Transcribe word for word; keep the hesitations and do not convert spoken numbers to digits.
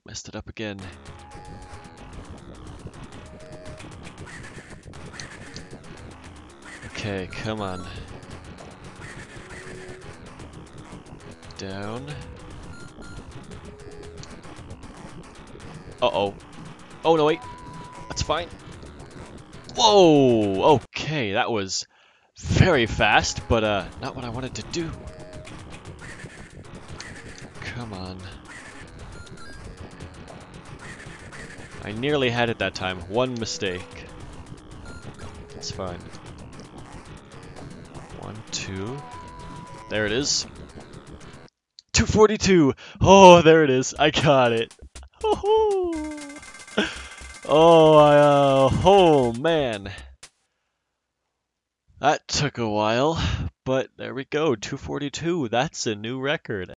Messed it up again. Okay, come on. Down. Uh-oh. Oh, no, wait. That's fine. Whoa! Okay, that was very fast, but uh, not what I wanted to do. Come on. I nearly had it that time. One mistake. It's fine. One, two. There it is. two forty-two! Oh, there it is. I got it. Oh, I, uh, oh man. That took a while, but there we go. two forty-two. That's a new record.